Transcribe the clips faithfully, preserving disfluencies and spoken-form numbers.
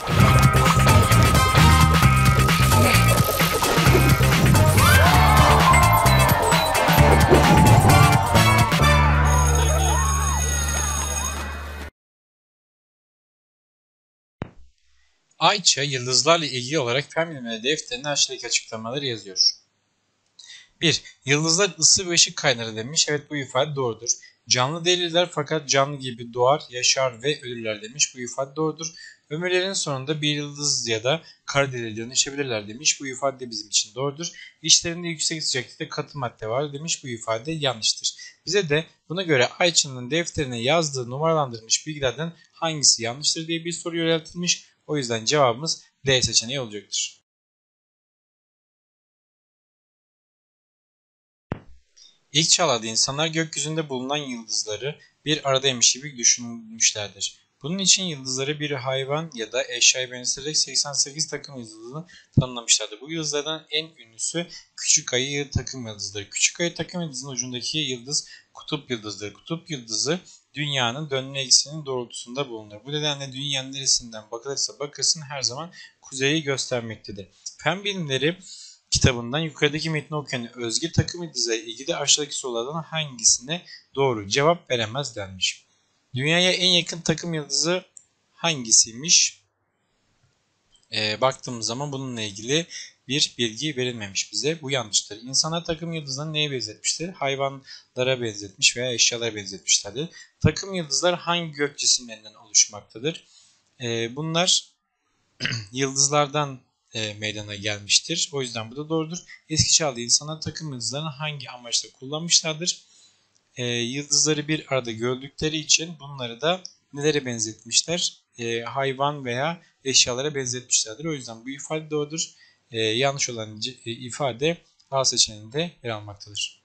Ayça yıldızlarla ilgili olarak fen bilimleri defterine aşağıdaki açıklamaları yazıyor. bir. Yıldızlar ısı ve ışık kaynağı demiş. Evet, bu ifade doğrudur. Canlı değiller fakat canlı gibi doğar, yaşar ve ölürler demiş. Bu ifade doğrudur. Ömürlerinin sonunda bir yıldız ya da kara deliğe dönüşebilirler demiş. Bu ifade de bizim için doğrudur. İçlerinde yüksek sıcaklıkta katı madde var demiş. Bu ifade yanlıştır. Bize de buna göre Ayça'nın defterine yazdığı numaralandırılmış bilgilerden hangisi yanlıştır diye bir soru yöneltilmiş. O yüzden cevabımız D seçeneği olacaktır. İlk çağlarda insanlar gökyüzünde bulunan yıldızları bir aradaymış gibi düşünmüşlerdir. Bunun için yıldızları bir hayvan ya da eşyaya benzeterek seksen sekiz takım yıldızını tanımlamışlardı. Bu yıldızlardan en ünlüsü Küçük Ayı takım yıldızıdır. Küçük Ayı takım yıldızının ucundaki yıldız kutup yıldızıdır. Kutup yıldızı dünyanın dönme ekseninin doğrultusunda bulunur. Bu nedenle dünyanın neresinden bakılırsa bakılsın her zaman kuzeyi göstermektedir. Fen bilimleri kitabından yukarıdaki metni okuyan Özge takım yıldızıyla ilgili aşağıdaki sorulardan hangisine doğru cevap veremez denmiş. Dünyaya en yakın takım yıldızı hangisiymiş? Ee, baktığımız zaman bununla ilgili bir bilgi verilmemiş bize. Bu yanlıştır. İnsanlar takım yıldızlarını neye benzetmiştir? Hayvanlara benzetmiş veya eşyalara benzetmişlerdir. Takım yıldızlar hangi gök cisimlerinden oluşmaktadır? Ee, bunlar yıldızlardan e, meydana gelmiştir. O yüzden bu da doğrudur. Eski çağda insanlar takım yıldızlarını hangi amaçla kullanmışlardır? E, yıldızları bir arada gördükleri için bunları da nelere benzetmişler? E, hayvan veya eşyalara benzetmişlerdir. O yüzden bu ifade doğrudur. E, yanlış olan e, ifade A seçeneğinde yer almaktadır.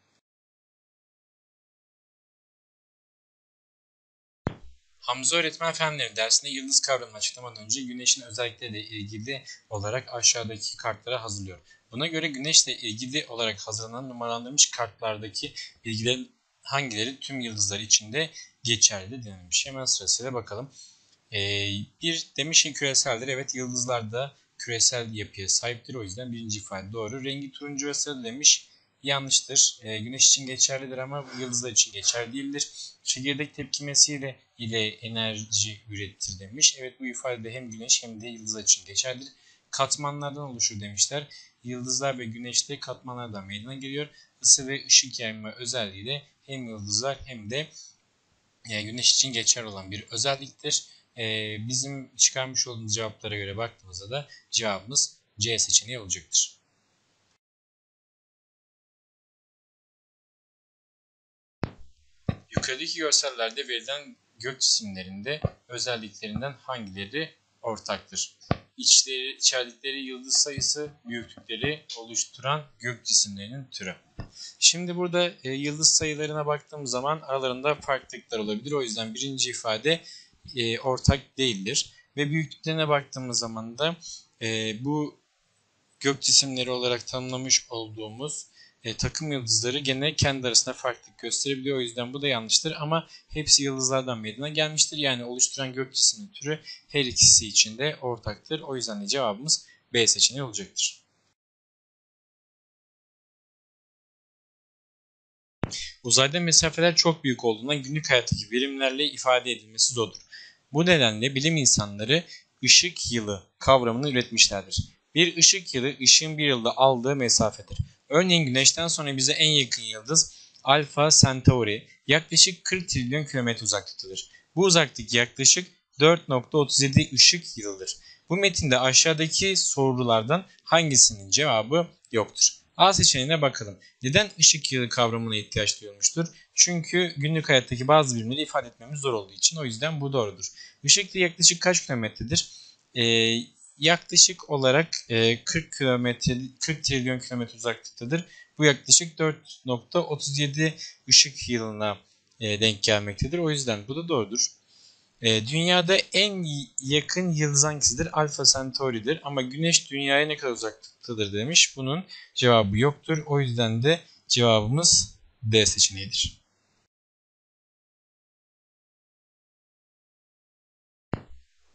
Hamza öğretmen fenleri dersinde yıldız kavramını açıklamadan önce güneşin özellikleriyle ilgili olarak aşağıdaki kartları hazırlıyor. Buna göre güneşle ilgili olarak hazırlanan numaralandırılmış kartlardaki bilgilerin hangileri tüm yıldızlar içinde geçerli denilmiş. Hemen sırasıyla bakalım. Ee, bir demiş ki küreseldir. Evet, yıldızlar da küresel yapıya sahiptir. O yüzden birinci ifade doğru. Rengi turuncu ve sarı demiş. Yanlıştır. E, güneş için geçerlidir ama yıldızlar için geçerli değildir. Çekirdek tepkimesiyle ile enerji üretir demiş. Evet, bu ifade hem güneş hem de yıldızlar için geçerlidir. Katmanlardan oluşur demişler. Yıldızlar ve güneşte katmanlardan meydana geliyor. Isı ve ışık yayma özelliği de hem yıldızlar hem de e, güneş için geçerli olan bir özelliktir. E, bizim çıkarmış olduğumuz cevaplara göre baktığımızda da cevabımız C seçeneği olacaktır. Yukarıdaki görsellerde verilen gök cisimlerinde özelliklerinden hangileri ortaktır? İçleri, içerdikleri yıldız sayısı, büyüklükleri oluşturan gök cisimlerinin türü. Şimdi burada e, yıldız sayılarına baktığımız zaman aralarında farklılıklar olabilir. O yüzden birinci ifade e, ortak değildir. Ve büyüklüklerine baktığımız zaman da e, bu gök cisimleri olarak tanımlamış olduğumuz e, takım yıldızları gene kendi arasında farklılık gösterebiliyor. O yüzden bu da yanlıştır ama hepsi yıldızlardan meydana gelmiştir. Yani oluşturan gök cismi türü her ikisi için de ortaktır. O yüzden de cevabımız B seçeneği olacaktır. Uzayda mesafeler çok büyük olduğundan günlük hayattaki birimlerle ifade edilmesi zordur. Bu nedenle bilim insanları ışık yılı kavramını üretmişlerdir. Bir ışık yılı ışığın bir yılda aldığı mesafedir. Örneğin Güneş'ten sonra bize en yakın yıldız Alpha Centauri yaklaşık kırk trilyon kilometre uzaklıktadır. Bu uzaklık yaklaşık dört nokta otuz yedi ışık yılıdır. Bu metinde aşağıdaki sorulardan hangisinin cevabı yoktur? A seçeneğine bakalım. Neden ışık yılı kavramına ihtiyaç duyulmuştur? Çünkü günlük hayattaki bazı birimleri ifade etmemiz zor olduğu için, o yüzden bu doğrudur. Işık yılı yaklaşık kaç kilometredir? Ee, yaklaşık olarak e, kırk kilometre, kırk trilyon kilometre uzaklıktadır. Bu yaklaşık dört nokta otuz yedi ışık yılına e, denk gelmektedir. O yüzden bu da doğrudur. E, dünyada en yakın yıldız hangisidir? Alpha Centauri'dir. Ama Güneş Dünya'ya ne kadar uzaklıktadır demiş. Bunun cevabı yoktur. O yüzden de cevabımız D seçeneğidir.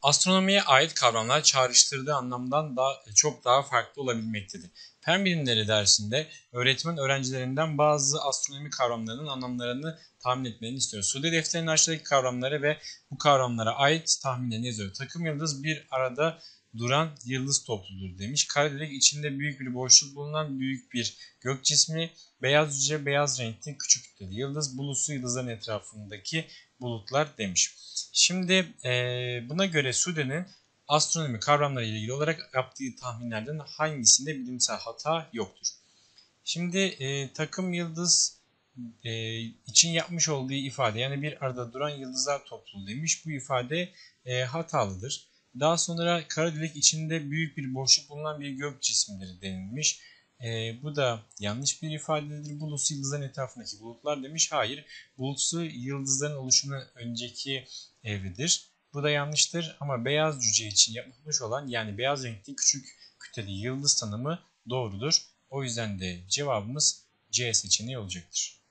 Astronomiye ait kavramlar çağrıştırdığı anlamdan daha, çok daha farklı olabilmektedir. Fen bilimleri dersinde öğretmen öğrencilerinden bazı astronomi kavramlarının anlamlarını tahmin etmelerini istiyor. Sude defterinin aşağıdaki kavramları ve bu kavramlara ait tahminlerini yazıyor. Takım yıldız bir arada duran yıldız topluluğudur demiş. Kara delik içinde büyük bir boşluk bulunan büyük bir gök cismi. Beyaz cüce beyaz renkli küçük kütleli yıldız. Bulutsuz yıldızların etrafındaki bulutlar demiş. Şimdi e, buna göre Sude'nin astronomi kavramları ile ilgili olarak yaptığı tahminlerden hangisinde bilimsel hata yoktur? Şimdi e, takım yıldız e, için yapmış olduğu ifade, yani bir arada duran yıldızlar topluluğu demiş. Bu ifade e, hatalıdır. Daha sonra kara delik içinde büyük bir boşluk bulunan bir gök cismidir denilmiş. E, bu da yanlış bir ifadedir. Bulutsuz yıldızların etrafındaki bulutlar demiş. Hayır, bulutsuz yıldızların oluşumu önceki evredir. Bu da yanlıştır ama beyaz cüce için yapılmış olan, yani beyaz renkli küçük kütleli yıldız tanımı doğrudur. O yüzden de cevabımız C seçeneği olacaktır.